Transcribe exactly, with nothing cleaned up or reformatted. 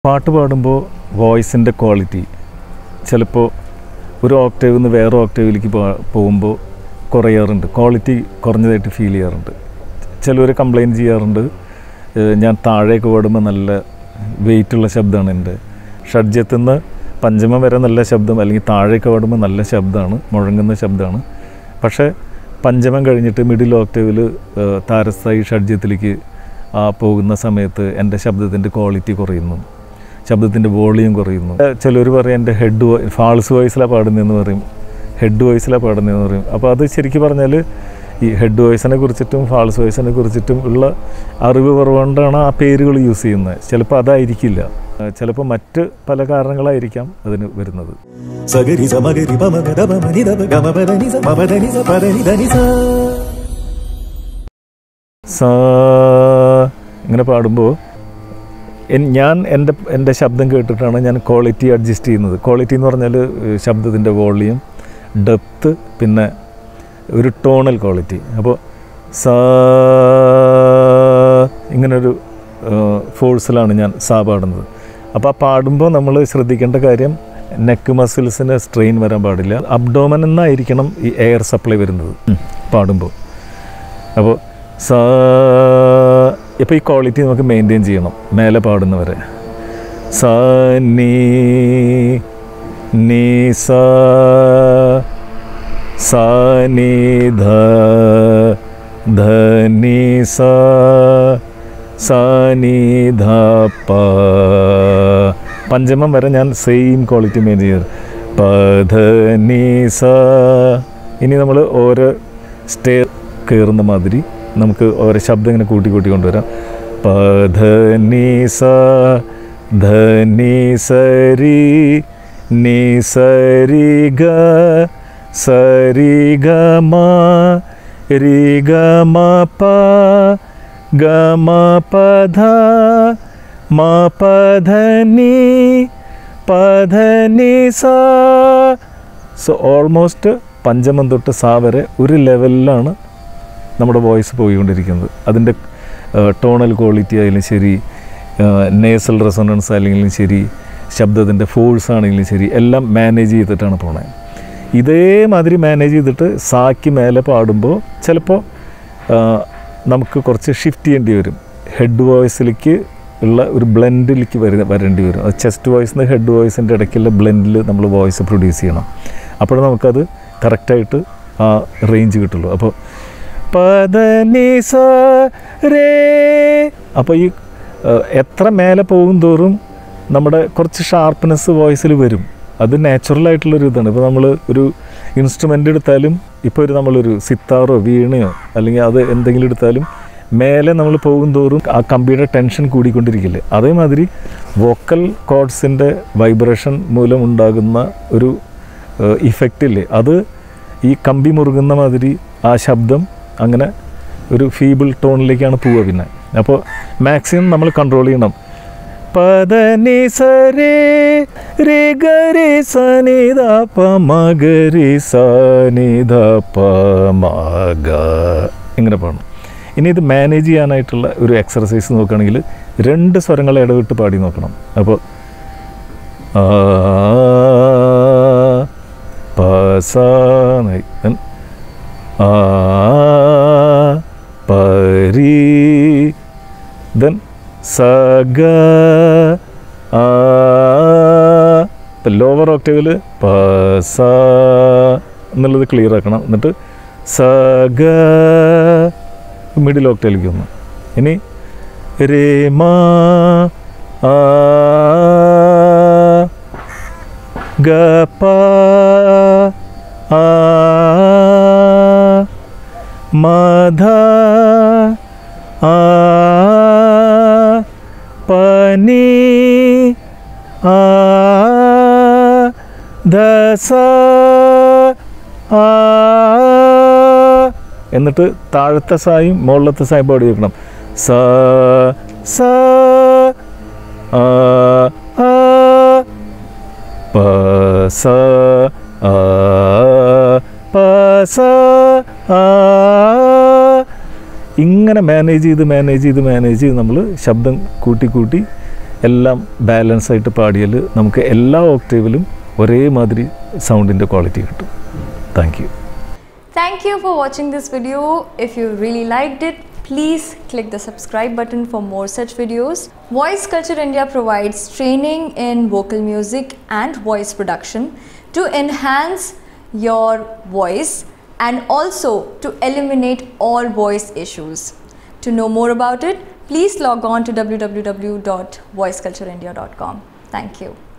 പാട്ട് പാടുമ്പോൾ വോയിസിൻ്റെ ക്വാളിറ്റി ചിലപ്പോൾ ഒരു ഓക്ടേവിൽ നിന്ന് വേറെ ഓക്ടേവിലേക്ക് പോകുമ്പോൾ കുറയാറുണ്ട്, ക്വാളിറ്റി കുറഞ്ഞതായിട്ട് ഫീൽ ചെയ്യാറുണ്ട്. ചിലവർ കംപ്ലയിൻറ്റ് ചെയ്യാറുണ്ട്, ഞാൻ താഴേക്ക് പാടുമ്പോൾ നല്ല വെയിറ്റുള്ള ശബ്ദമാണ് എൻ്റെ, ഷഡ്ജത്തിൽ നിന്ന് പഞ്ചമം വരെ നല്ല ശബ്ദം, അല്ലെങ്കിൽ താഴേക്ക് പാടുമ്പോൾ നല്ല ശബ്ദമാണ്, മുഴങ്ങുന്ന ശബ്ദമാണ്. പക്ഷേ പഞ്ചമം കഴിഞ്ഞിട്ട് മിഡിൽ ഓക്ടേവിൽ താരസ്ഥായി ഷഡ്ജത്തിലേക്ക് ആ പോകുന്ന സമയത്ത് എൻ്റെ ശബ്ദത്തിൻ്റെ ക്വാളിറ്റി കുറയുന്നു, ശബ്ദത്തിൻ്റെ വോളിയം കുറയുന്നു. ചിലർ പറയും എൻ്റെ ഹെഡ് വോയി ഫാൾസ് വോയിസിലാണ് പാടുന്നതെന്ന് പറയും, ഹെഡ് വോയിസിലാണ് പാടുന്നതെന്ന് പറയും. അപ്പോൾ അത് ശരിക്കും പറഞ്ഞാൽ ഈ ഹെഡ് വോയിസിനെ കുറിച്ചിട്ടും ഫാൾസ് വോയിസിനെ കുറിച്ചിട്ടും ഉള്ള അറിവ് കുറവുകൊണ്ടാണ് ആ പേരുകൾ യൂസ് ചെയ്യുന്നത്. ചിലപ്പോൾ അതായിരിക്കില്ല, ചിലപ്പോൾ മറ്റ് പല കാരണങ്ങളായിരിക്കാം അതിന് വരുന്നത്. സാ ഇങ്ങനെ പാടുമ്പോൾ ഞാൻ എൻ്റെ എൻ്റെ ശബ്ദം കേട്ടിട്ടാണ് ഞാൻ ക്വാളിറ്റി അഡ്ജസ്റ്റ് ചെയ്യുന്നത്. ക്വാളിറ്റി എന്ന് പറഞ്ഞാൽ ശബ്ദത്തിൻ്റെ വോളിയം, ഡെപ്ത്ത്, പിന്നെ ഒരു ടോണൽ ക്വാളിറ്റി. അപ്പോൾ സാ ഇങ്ങനൊരു ഫോഴ്സിലാണ് ഞാൻ സാ പാടുന്നത്. അപ്പോൾ ആ പാടുമ്പോൾ നമ്മൾ ശ്രദ്ധിക്കേണ്ട കാര്യം നെക്ക് മസിൽസിന് സ്ട്രെയിൻ വരാൻ പാടില്ല, അബ്ഡോമൻ എന്നായിരിക്കണം ഈ എയർ സപ്ലൈ വരുന്നത് പാടുമ്പോൾ. അപ്പോൾ സാ ഇപ്പോൾ ഈ ക്വാളിറ്റി നമുക്ക് മെയിൻറ്റെയിൻ ചെയ്യണം മേലെ പാടുന്നവരെ. സാ നീ നീ സാ സാ നീ ധ ധ നീ സാ സാ നീ ധ പ. പഞ്ചമം വരെ ഞാൻ സെയിം ക്വാളിറ്റി മെയിൻറ്റെയിൻ ചെയ്തത്. പ ധ നീ സാ. ഇനി നമ്മൾ ഓരോ സ്റ്റെയർ കയറുന്ന മാതിരി നമുക്ക് ഓരോ ശബ്ദം ഇങ്ങനെ കൂട്ടി കൂട്ടി കൊണ്ടുവരാം. പ ധ നീ സ ധ നീ സരി നീ സരി ഗ സരി ഗ മ രി ഗ മ പ ഗ മ പ ധ മ പ ധ നീ പ ധ നീ സ. സോ ഓൾമോസ്റ്റ് പഞ്ചമം തൊട്ട് സാ വരെ ഒരു ലെവലിലാണ് നമ്മുടെ വോയിസ് പോയിക്കൊണ്ടിരിക്കുന്നത്. അതിൻ്റെ ടോണൽ ക്വാളിറ്റി ആയാലും ശരി, നേസൽ റെസൊണൻസ് ആണെങ്കിലും ശരി, ശബ്ദത്തിൻ്റെ ഫോഴ്സ് ആണെങ്കിലും ശരി, എല്ലാം മാനേജ് ചെയ്തിട്ടാണ് പോണത്. ഇതേമാതിരി മാനേജ് ചെയ്തിട്ട് സാക്ക് മേലെ പാടുമ്പോൾ ചിലപ്പോൾ നമുക്ക് കുറച്ച് ഷിഫ്റ്റ് ചെയ്യേണ്ടി വരും. ഹെഡ് വോയിസിലേക്ക് ഉള്ള ഒരു ബ്ലെൻഡിലേക്ക് വര വരേണ്ടി വരും. അത് ചെസ്റ്റ് വോയിസിന് ഹെഡ് വോയിസിൻ്റെ ഇടയ്ക്കുള്ള ബ്ലെൻഡിൽ നമ്മൾ വോയിസ് പ്രൊഡ്യൂസ് ചെയ്യണം. അപ്പോൾ നമുക്കത് കറക്റ്റായിട്ട് ആ റേഞ്ച് കിട്ടുള്ളൂ. അപ്പോൾ പദ നി സ രേ. അപ്പോൾ ഈ എത്ര മേലെ പോകും തോറും നമ്മുടെ കുറച്ച് ഷാർപ്പ്നെസ് വോയിസിൽ വരും. അത് നാച്ചുറലായിട്ടുള്ളൊരു ഇതാണ്. ഇപ്പോൾ നമ്മൾ ഒരു ഇൻസ്ട്രുമെൻ്റ് എടുത്താലും, ഇപ്പോൾ ഒരു നമ്മളൊരു സിത്താറോ വീണയോ അല്ലെങ്കിൽ അത് എന്തെങ്കിലും എടുത്താലും മേലെ നമ്മൾ പോകും തോറും ആ കമ്പിയുടെ ടെൻഷൻ കൂടിക്കൊണ്ടിരിക്കില്ലേ, അതേമാതിരി വോക്കൽ കോഡ്സിൻ്റെ വൈബ്രേഷൻ മൂലം ഉണ്ടാകുന്ന ഒരു ഇഫക്റ്റില്ലേ, അത് ഈ കമ്പി മുറുകുന്ന മാതിരി ആ ശബ്ദം അങ്ങനെ ഒരു ഫീബിൾ ടോണിലേക്കാണ് പോവുക. പിന്നെ അപ്പോൾ മാക്സിമം നമ്മൾ കൺട്രോൾ ചെയ്യണം. പദ നി സ രേ രേ ഗ രേ സ നി ധ പ മ ഗ രേ സ നി ധ പ മ ഗ ഇങ്ങനെ പാടണം. ഇനി ഇത് മാനേജ് ചെയ്യാനായിട്ടുള്ള ഒരു എക്സർസൈസ് നോക്കുകയാണെങ്കിൽ രണ്ട് സ്വരങ്ങൾ ഇടവിട്ട് പാടി നോക്കണം. അപ്പോൾ ആ പ സ നായി ആ പരി ദെൻ സ ഗ ആ. ഇപ്പം ലോവർ ഓക്ടേവിൽ പ സ എന്നുള്ളത് ക്ലിയർ ആക്കണം. എന്നിട്ട് സ ഗ മിഡിൽ ഓക്ടേവിലേക്ക് വന്നു. ഇനി രേ മ ആ ഗ പ ആ മധ ആ പനി ആ ദസ ആ. എന്നിട്ട് താഴത്തെ സായും മുകളിലത്തെ സായും പാടി വെക്കണം. സ സ ആ ആ പ സ ആ പ സ ആ. ഇങ്ങനെ മാനേജ് ചെയ്ത് മാനേജ് ചെയ്ത് മാനേജ് ചെയ്ത് നമ്മൾ ശബ്ദം കൂട്ടി കൂട്ടി എല്ലാം ബാലൻസ് ആയിട്ട് പാടിയാൽ നമുക്ക് എല്ലാ ഓക്ടേവിലും ഒരേമാതിരി സൗണ്ടിൻ്റെ ക്വാളിറ്റി കിട്ടും. Thank you. Thank you for watching this video. If you really liked it, please click the subscribe button for more such videos. Voice Culture India provides training in vocal music and voice production to enhance your voice and also to eliminate all voice issues. To know more about it, please log on to w w w dot voice culture india dot com. Thank you.